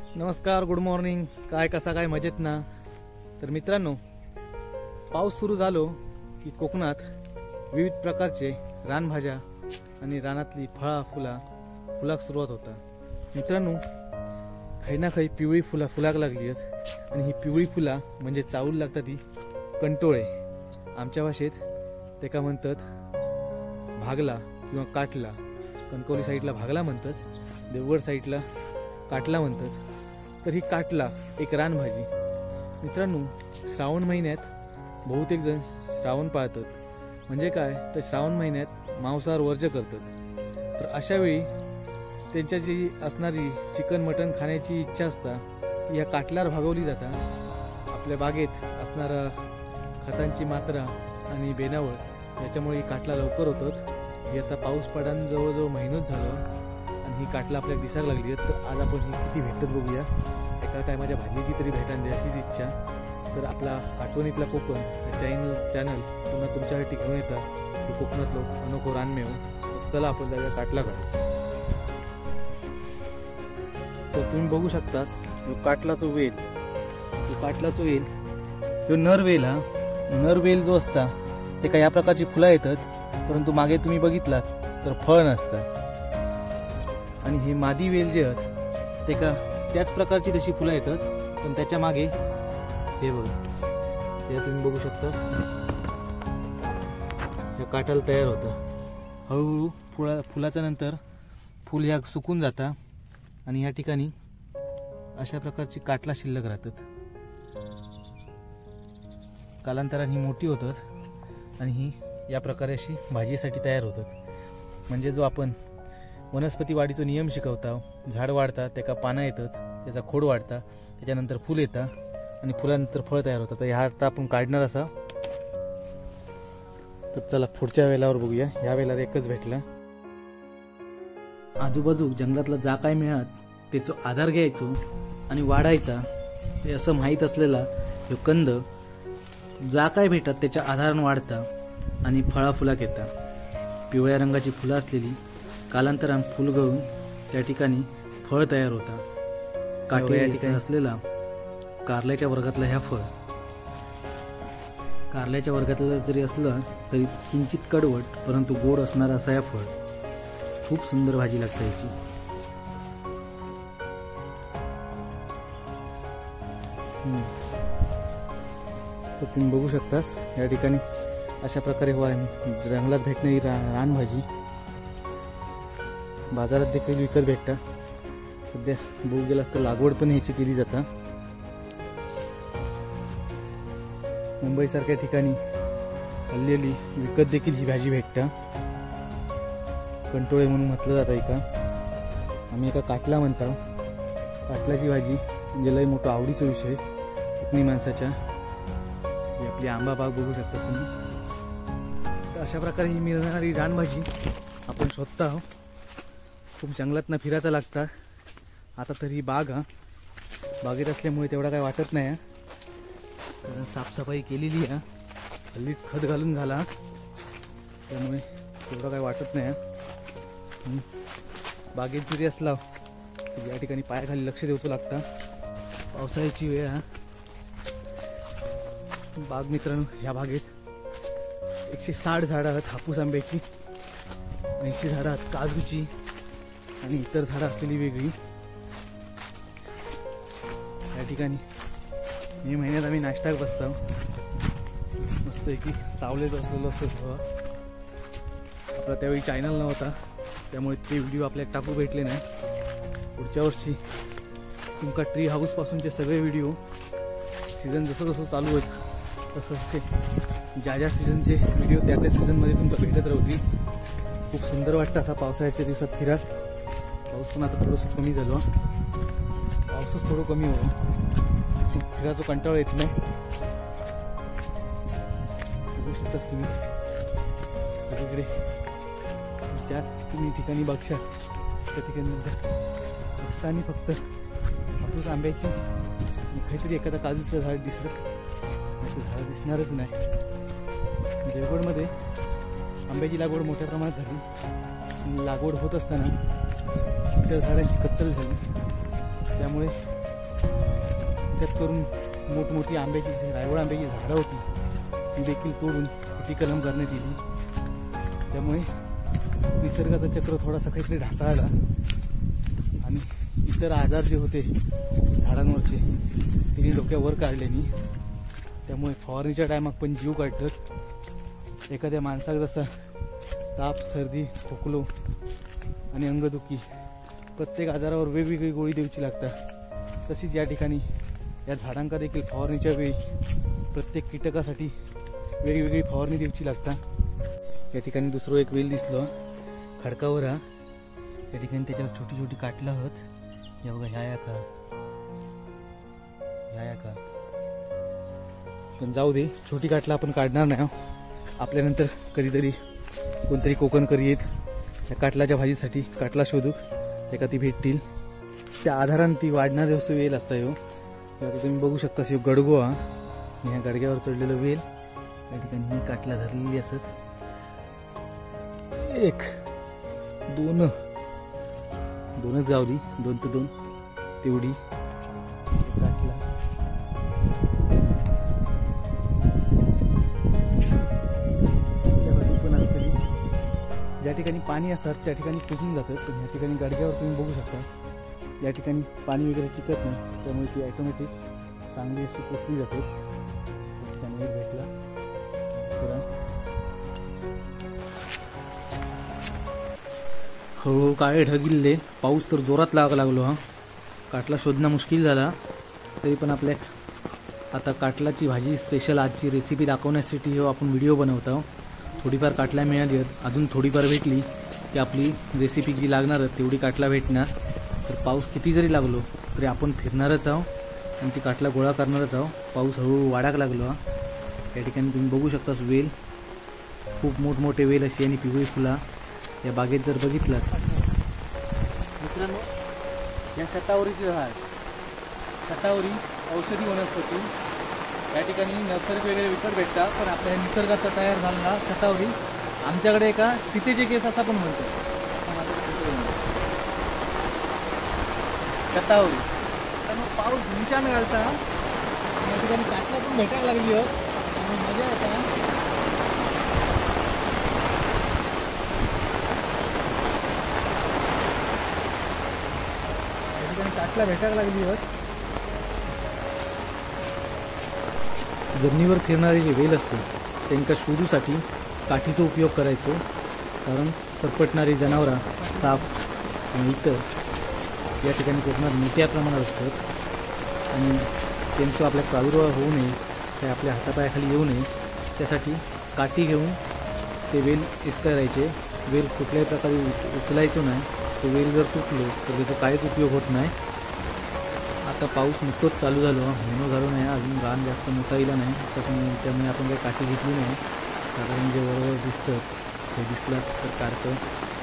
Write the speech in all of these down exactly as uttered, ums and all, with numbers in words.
नमस्कार, good morning. काय कसा काय मजेत ना? तर मित्रांनो, पाऊस सुरू झालो की कोकणात विविध प्रकारचे रानभाज्या आणि रानातली फळा फुला फुलाक सुरुवात होता. मित्रांनो, काही ना काही पिवळी फुला फुलाक लागली आहेत आणि ही पिवळी फुला म्हणजे चावल लागतात ती कंटोळे. आमच्या भाषेत ते का म्हणतात भागला किंवा काटला. कणकवली साईडला भागला म्हणतात, देवगड साईडला काटला म्हणतात. तर ही काटला एक रानभाजी. मित्रांनो, श्रावण महिन्यात बहुतेक जण श्रावण पाळतात. म्हणजे काय, तर श्रावण महिन्यात मांसाहार वर्ज्य करतात. तर अशा वेळी त्यांच्या जी असणारी चिकन मटण खाण्याची इच्छा असता ती ह्या काटल्यावर भागवली जाता. आपल्या बागेत असणारा खतांची मात्रा आणि बेनावळ याच्यामुळे ही काटला लवकर होतात. ही आता पाऊस पडान जवळजवळ महिनोच झालं आणि ही काटला आपल्याला दिसायला लागली आहे. तर आज आपण ही किती भेटत बघूया. एका टायमाच्या भाजीची तरी भेटान द्या अशीच इच्छा. तर आपला आठवणीतला कोकण या चॅनल चॅनल पुन्हा तुमच्यासाठी घेऊन येतात की कोकणातलो अनोखो रानमेव. चला आपण जाऊया काटला काढू. तर तुम्ही बघू शकतास काटलाचो वेल. काटलाचो वेल तो नर वेल. हा नर वेल जो असता ते का या प्रकारची फुलं येतात, परंतु मागे तुम्ही बघितलात तर फळ नसतात. आणि हे मादी वेल जे आहेत ते का त्याच प्रकारची तशी फुलं येतात, पण त्याच्या मागे हे बघा, ते तुम्ही बघू शकतास या काटाला तयार होतं. हळूहळू फुला फुलाच्या नंतर फुल ह्या सुकून जाता आणि या ठिकाणी अशा प्रकारची काटला शिल्लक राहतात. कालांतराने ही मोठी होतात आणि ही या प्रकारे अशी भाजीसाठी तयार होतात. म्हणजे जो आपण वनस्पती वाढीचा नियम शिकवता, झाड वाढतात त्याका पानं येतात, त्याचा खोड वाढता, त्याच्यानंतर फुल येतात आणि फुलानंतर फळ तयार होतं. तर ह्या आता आपण काढणार असा. तर चला पुढच्या वेलावर बघूया. ह्या वेळेला एकच भेटला. आजूबाजू जंगलातला जा काय मिळत त्याचा आधार घ्यायचो आणि वाढायचा. ते असं माहीत असलेला हे कंद जा काय भेटत त्याच्या आधारानं वाढता आणि फळा फुलाक येता. पिवळ्या रंगाची फुलं असलेली कालांतरान फुल गळून त्या ठिकाणी फळ तयार होता. काटे या ठिकाणी असलेला कारल्याच्या वर्गातला ह्या फळ. कारल्याच्या वर्गातला जरी असलं तरी किंचित कडवट परंतु गोड असणारा असा या फळ. खूप सुंदर भाजी लागते याची. तर तुम्ही बघू शकतास या ठिकाणी अशा प्रकारे जंगलात भेटणारी रा रानभाजी बाजारात देखील विकत भेटता. सध्या बघू गेला तर लागवड पण ह्याची केली जाता. मुंबईसारख्या ठिकाणी हल्लेली विकत देखील ही भाजी भेटता. कंटोळे म्हणून म्हटलं जातं. एका आम्ही एका काटला म्हणतो. काटलाची भाजी म्हणजे लय मोठा आवडीचा विषय कोकणी माणसाच्या. ही आपली आंबा बाग बघू शकता तुम्ही. तर अशा प्रकारे ही मिळणारी रानभाजी आपण शोधता आहोत. खूप जंगलातनं फिरायचा लागता. आता तरी ही बाग हा बागेत असल्यामुळे तेवढा काय वाटत नाही. कारण साफसफाई केलेली आहे. हल्लीच खत घालून झाला त्यामुळे तेवढं काय वाटत नाही. बागेत जरी असला या ठिकाणी पायाखाली लक्ष द्यायचं लागतं. पावसाळ्याची वेळ हा बाग. मित्रांनो, ह्या बागेत एकशे साठ झाडं आहेत हापूस आंब्याची, ऐंशी झाडं आहेत काजूची आणि इतर झाडं असलेली वेगळी. या ठिकाणी मे महिन्यात आम्ही नाश्ता बसतो. मस्त आहे की सावलेच असलेलं असं. आपला त्यावेळी चॅनल नव्हता त्यामुळे ते व्हिडिओ आपल्याला टाकू भेटले नाही. पुढच्या वर्षी तुमका ट्री हाऊसपासूनचे सगळे व्हिडिओ सीझन जसं जसं चालू आहेत तसं ते ज्या ज्या सीझनचे व्हिडिओ त्या त्या सीझनमध्ये तुमका भेटत राहतील. खूप सुंदर वाटतं असा पावसाळ्याच्या दिवसात फिरा. पाऊस पण आता थोडंसं कमी झालं. पाऊसच थोडं कमी हो, फिरायचं कंटाळा येत नाही. बघू शकताच तुम्ही सगळीकडे ज्या तुम्ही ठिकाणी बघशा त्या ठिकाणी फक्त आणि फक्त हापूस आंब्याची काहीतरी एखादा काजूचं झाड दिसलं झाड दिसणारच नाही. देवगडमध्ये आंब्याची लागवड मोठ्या प्रमाणात झाली. लागवड होत असताना त्या झाडांची कत्तल झाली. त्यामुळे त्यात करून मोठमोठी आंब्याची जी रायवळ आंब्याची झाडं होती ती देखील तोडून कुटी कलम करण्यात येईल. त्यामुळे निसर्गाचं चक्र थोडासा काहीतरी ढासळला आणि इतर आजार जे होते झाडांवरचे तिने डोक्यावर काढले मी. त्यामुळे फवारणीच्या टायमात पण जीव काढतात. एखाद्या माणसाला जसा ताप, सर्दी, खोकलो आणि अंगदुखी प्रत्येक आजारावर वेगवेगळी गोळी द्यायची लागतात, तशीच या ठिकाणी या झाडांका देखील फवारणीच्या वेळी प्रत्येक कीटकासाठी वेगवेगळी फवारणी द्यायची लागतात. या ठिकाणी दुसरं एक वेल दिसलो खडकावर हा. या ठिकाणी त्याच्यावर छोटी छोटी काटलं आहोत. या बघा ह्या या का ह्या या का पण जाऊ दे, छोटी काटला आपण काढणार नाही. आपल्यानंतर कधीतरी कोणतरी कोकण करी येत या काटलाच्या भाजीसाठी काटला शोधू, एका ती भेटतील. त्या आधाराने ती वाढणारे असं वेल असता येऊ. आता तुम्ही बघू शकता शिव गडगो हा. ह्या गडग्यावर चढलेलं वेल या ठिकाणी ही काटला धरलेली असत. एक दोन दोनच गावली, दोन ते दोन तेवढी काटला. पण असतली ज्या ठिकाणी पाणी असतात त्या ठिकाणी कुजून जातात, पण या ठिकाणी गाडग्यावर तुम्ही बघू शकता या ठिकाणी पाणी वगैरे टिकत नाही, त्यामुळे ती ऑटोमॅटिक चांगली अशी पोचली जाते. त्यामुळे भेटला सुरा. हो काळे ढगिल्ले, पाऊस तर जोरात लागा लागलो हा. काटला शोधणं मुश्किल झाला, तरी पण आपल्या आता काटलाची भाजी स्पेशल आजची रेसिपी दाखवण्यासाठी हो आपण व्हिडिओ बनवतो. थोडीफार काटला मिळाली आहेत, अजून थोडीफार भेटली की आपली रेसिपी जी लागणार तेवढी काटला भेटणार. तर पाऊस किती जरी लागलो तरी आपण फिरणारच आहो आणि ती काटला गोळा करणारच आहो. पाऊस हळूहळू वाढायला लागलो हा. या ठिकाणी तुम्ही बघू शकता वेल, खूप मोठमोठे वेल अशी आणि पिवळी फुला या बागेत जर बघितलं मित्रांनो. या शतावरीची झाड, शतावरी औषधी वनस्पती या ठिकाणी नर्सरी वगैरे विकत भेटतात, पण आपल्या निसर्गाचा तयार झालेला शतावरी आमच्याकडे एका सीतेचे केस असा पण म्हणतो शतावरी. तर मग पाऊस झुंचान घालता या ठिकाणी काटला पण भेटायला लागली हो, मजा येता. या ठिकाणी काटला भेटायला लागली होत. जमिनीवर फिरणारे जे वेल असते त्यांच्या शोधूसाठी काठीचा उपयोग करायचो, कारण सरपटणारी जनावरं, साप आणि इतर या ठिकाणी कोकणात मोठ्या प्रमाणात असतात आणि त्यांचा आपल्या प्रादुर्भाव होऊ नये, ते आपल्या हातापायाखाली येऊ नये त्यासाठी काठी घेऊन ते वेल इसकारायचे. वेल कुठल्याही प्रकारे उचलायचो नाही. तो वेल जर तुटलो तर त्याचा काहीच उपयोग होत नाही. आता पाऊस नुकतोच चालू झालो, महिनो झालो नाही, अजून रान जास्त मोठा येला नाही, त्यामुळे त्यामुळे आपण काही काठी घेतली नाही. साधारण जे वरवर दिसतं ते दिसलं तर काढतं.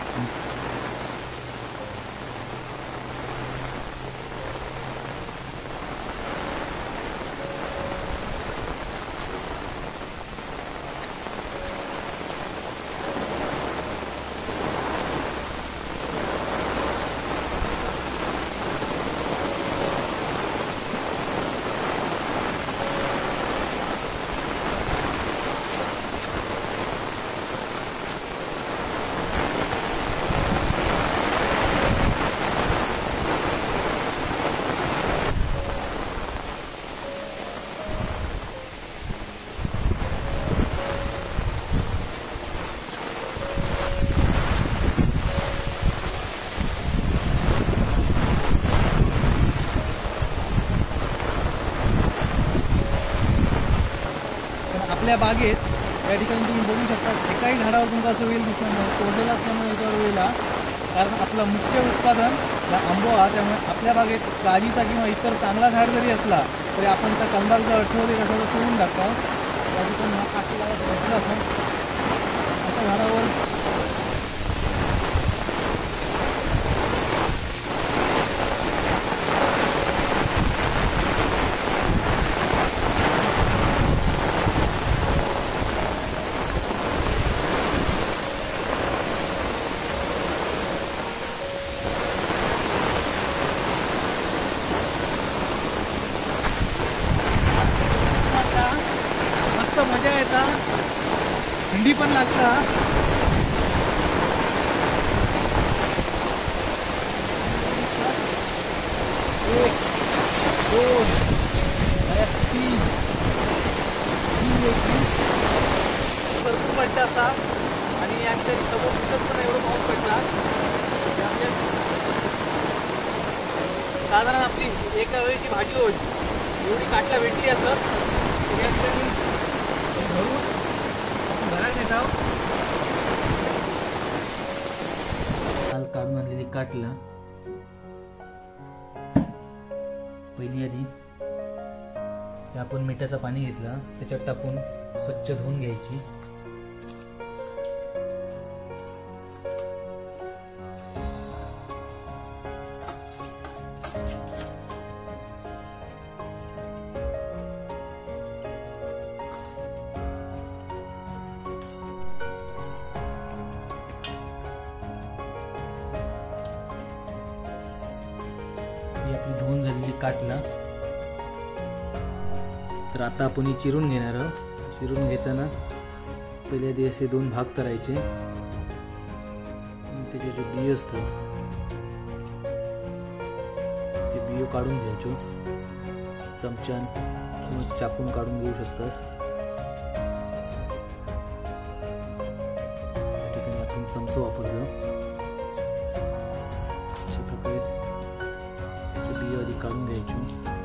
आपल्या बागेत या ठिकाणी तुम्ही बघू शकता एकाही झाडावर तुमचा असं वेल दिसणार नाही, तोडलेला असल्यामुळे याच्यावर वेल हा. कारण आपलं मुख्य उत्पादन हा आंबो हा, त्यामुळे आपल्या बागेत काजीचा किंवा इतर चांगला झाड जरी असला तरी आपण त्या कंदाचा अठवले कशाला सोडून टाकतो. त्या ठिकाणी हा काठीला भेटला असं अशा झाडावर आता थंडी पण लागता। एक दोन तीन भरपूर पडला असता आणि आमच्या समोर पण एवढं पाऊस पडला। साधारण आपली एका वेळेची भाजी होईल एवढी काटला भेटली असं भरून भरायला नेत आहोत। काल काढून आणलेली काटला पहिली आधी आपण मिठाचं पाणी घेतलं त्याच्यात टाकून स्वच्छ धुवून घ्यायची। ही आपली धुवून झालेली काटला। तर आता आपण ही चिरून घेणार आहोत। चिरून घेताना पहिले आधी असे दोन भाग करायचे, त्याचे जे बियो असतात ते बियो काढून घ्यायचो। चमच्यान किंवा चाकून काढून घेऊ शकतात। या ठिकाणी आपण चमचो वापरतो। अशा प्रकारे बियो आधी काढून घ्यायचो।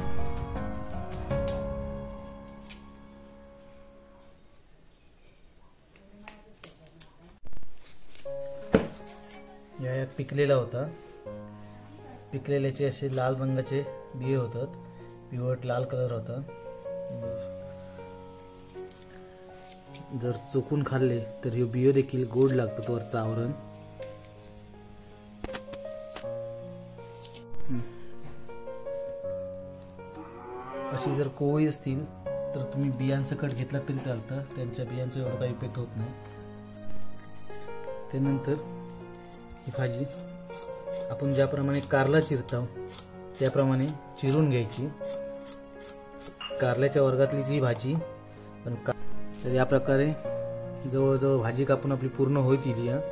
या एक पिकलेला होता। पिकलेल्याचे असे लाल रंगाचे बिये होतात, पिवट लाल कलर होता। जर चोकून खाल्ले तर हे बियो देखील गोड लागतात वरचं आवरण। अशी जर कोवळी असतील तर तुम्ही बियांसकट घेतला तरी चालतं, त्यांच्या बियांचा एवढा काही इफेक्ट होत नाही। त्यानंतर ही भाजी आपण ज्याप्रमाणे कारला चिरतो त्याप्रमाणे चिरून घ्यायची। कारल्याच्या वर्गातलीच ही भाजी पण तर या प्रकारे जवळजवळ भाजी कापून आपली पूर्ण होईल। या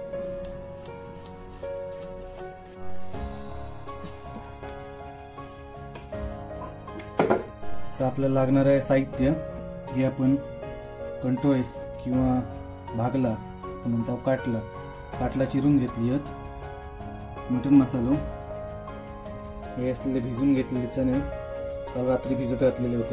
तर आपल्याला लागणार आहे साहित्य हे आपण कंटोळे किंवा भागला आपण म्हणतो काटला काटला चिरून घेतली आहेत। मटन मसालो हे असलेले भिजून घेतलेले चणे काल रात्री भिजत घातलेले होते।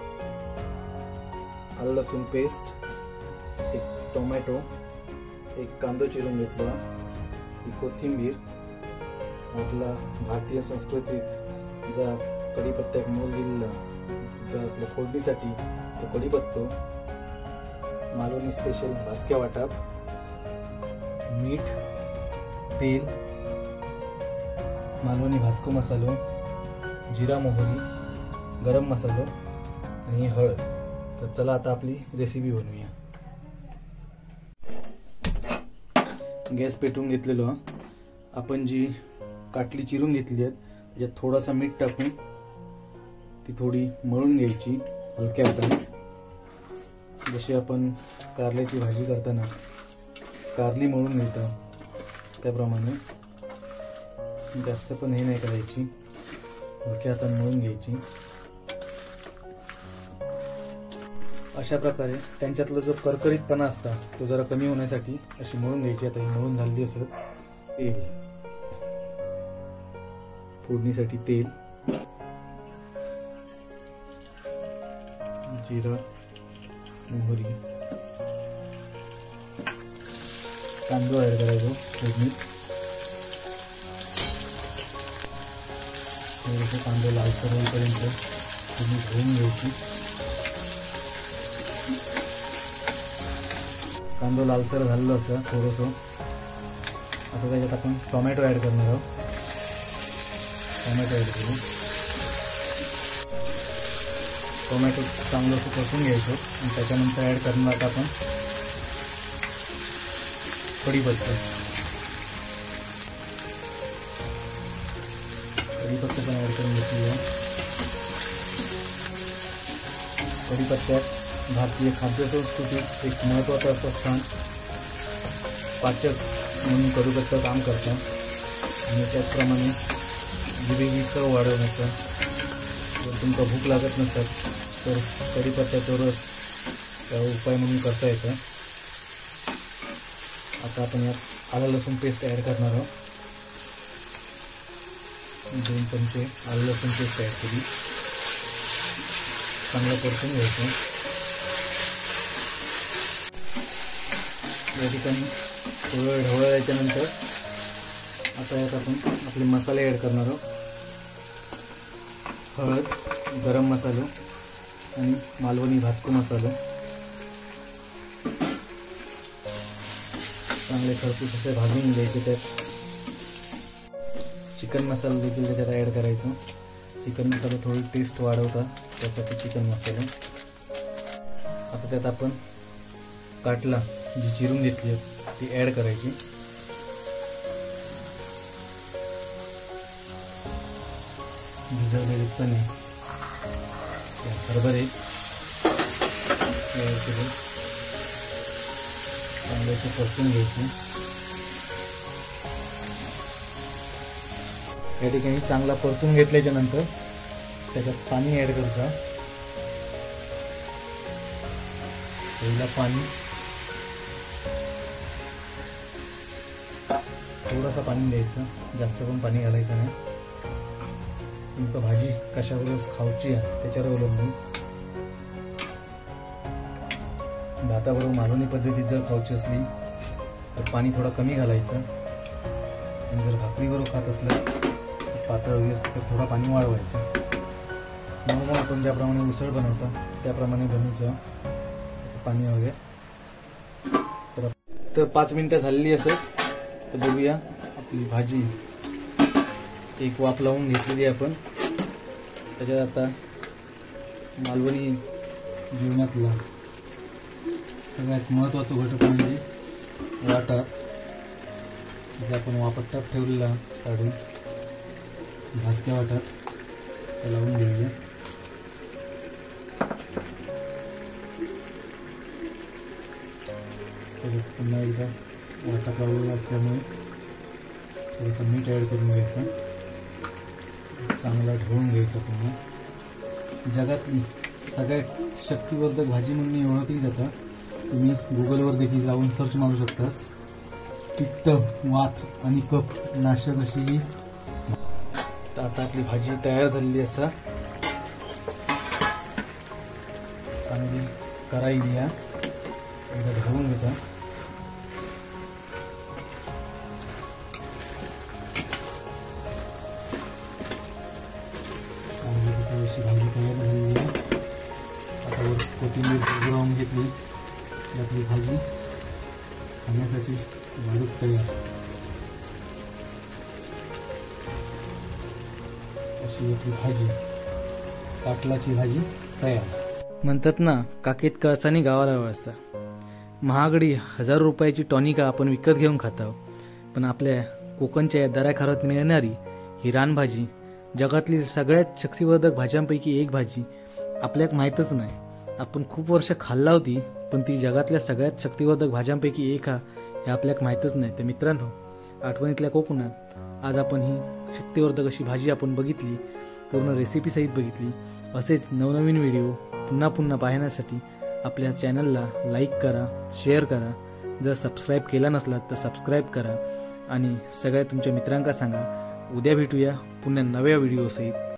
आलं लसूण पेस्ट, एक टोमॅटो, एक कांदा चिरून घेतला, ही कोथिंबीर, आपला भारतीय संस्कृतीत जा कढीपत्त्याक मोल दिलेला जा आपल्या फोडणीसाठी तो कढीपत्तो, मालवणी स्पेशल भाजक्या वाटाप, मीठ, तेल, मालवणी भाजको मसालो, जिरा मोहरी, गरम मसालो आणि हळद। तर चला आता आपली रेसिपी बनवूया। गॅस पेटवून घेतलेलो आपण जी काटली चिरून घेतली आहे त्याच्यात थोडासा मीठ टाकून ती थोडी मळून घ्यायची हलक्या हाताने। जशी आपण कारल्याची भाजी करताना कारली मळून घेतो त्याप्रमाणे जास्त पण हे नाही करायची, हलक्या हाताने मळून घ्यायची। अशा प्रकारे त्यांच्यातला जो करकरीतपणा असता तो जरा कमी होण्यासाठी अशी मळून घ्यायची। आता ही मळून झाली असत। तेल, फोडणीसाठी तेल, जिरा मोहरी, कांदा ऍड करायचो फोडणीत। थोडंसं कांदा लालसर होईपर्यंत फोडणी धुवून घ्यायची। कांदा लालसर झालेलं असं थोडंसं आता त्याच्यात आपण टोमॅटो ऍड करणार आहोत। टोमॅटो ऍड करू, टोमॅटो चांगलं असं परतून घ्यायचं आणि त्याच्यानंतर ऍड करणार आता आपण कढीपत्ता। कढीपत्ता पण ऍड करून घेतली आहे। कढीपत्त्यात भारतीय खाद्यसंस्कृतीत एक महत्त्वाचं असं स्थान पाचक म्हणून कडूपत्ता काम करतं आणि त्याचप्रमाणे जिभेची चव वाढवण्याचं जर तुमका भूक लागत नसेल तर कढीपत्त्याचा रस त्यावर उपाय म्हणून करता येतं। आता आपण यात आलं लसूण पेस्ट ॲड करणार आहोत। दोन चमचे आलं लसूण पेस्ट ॲड केली, चांगलं परतून घ्यायचं। या ठिकाणी थोडं ढवळल्याच्या नंतर आता यात आपण आपले मसाले ॲड करणार आहोत। हळद, गरम मसाला आणि मालवणी भाजको मसाला चांगले खरपूस असे भाजून घ्यायचे। त्यात चिकन मसाला देखील त्याच्यात ॲड करायचा। चिकन मसाला थोडी टेस्ट वाढवतात त्यासाठी चिकन मसाला। आता त्यात आपण काटला जी चिरून घेतली आहे ती ॲड करायची। भिजवलेले चणे, हरभरे चांगले असे परतून घ्यायचे। या ठिकाणी चांगला परतून घेतल्याच्या नंतर त्याच्यात पाणी ॲड करायचं। पहिला पाणी थोडासा पाणी द्यायचं, जास्त पण पाणी घालायचं नाही। तुमका भाजी कशाबरोबर खाऊची आहे त्याच्यावर अवलंबून। भाताबरोबर मालवणी पद्धतीत जर खाऊची असली तर पाणी थोडा कमी घालायचं आणि जर भाकरीबरोबर खात असलं तर पातळ हवी असतं तर थोडा पाणी वाढवायचं। नॉर्मल आपण ज्याप्रमाणे उसळ बनवतो त्याप्रमाणे बनवायचं पाणी वगैरे। तर तर पाच मिनिटं झालेली असेल तर बघूया आपली भाजी एक वाफ लावून घेतलेली आपण। त्याच्यात आता मालवणी जीवनातला सगळ्यात महत्त्वाचा घटक म्हणजे वाटा, जे आपण वापरतात ठेवलेला काढून भाजक्या वाटात ते लावून घेऊया। त्याच्यात पुन्हा एकदा वाटा लावलेला असल्यामुळे थोडंसं मीठ ॲड करून घ्यायचं, चांगला ढवळून घ्यायचं। पुन्हा जगातली सगळ्यात शक्तिवर्धक भाजी म्हणून ओळखली जातं। तुम्ही गुगलवर देखील जाऊन सर्च मारू शकतास। पित्त, वात आणि कफ नाशक अशी ही। तर आता आपली भाजी तयार झालेली असा चांगली कढई द्या, एकदा ढवळून घेता। अशी भाजी तयार झालेली आहे। आता वर कोथिंबीर उघडवून घेतली, आपली भाजी खाण्यासाठी वाढूक तयार। अशी आपली भाजी, काटलाची भाजी तयार। म्हणतात ना, काकेत कळसानी गावाला वळसा। महागडी हजारो रुपयाची टॉनिका आपण विकत घेऊन खातो, पण आपल्या कोकणच्या या दऱ्याखारात मिळणारी ही रानभाजी जगातली सगळ्यात शक्तिवर्धक भाज्यांपैकी एक भाजी आपल्याक माहीतच नाही। आपण खूप वर्ष खाल्ला होती, पण ती जगातल्या सगळ्यात शक्तिवर्धक भाज्यांपैकी एक हा हे आपल्याक माहीतच नाही। तर मित्रांनो, आठवणीतल्या कोकणात आज आपण ही शक्तिवर्धक अशी भाजी आपण बघितली, पूर्ण रेसिपी सहित बघितली। असेच नवनवीन व्हिडिओ पुन्हा पुन्हा पाहण्यासाठी आपल्या चॅनलला लाईक करा, शेअर करा। जर सबस्क्राईब केला नसला तर सबस्क्राईब करा आणि सगळ्या तुमच्या मित्रांका सांगा। उद्या भेटूया पुन्हा नव्या व्हिडिओ सहित।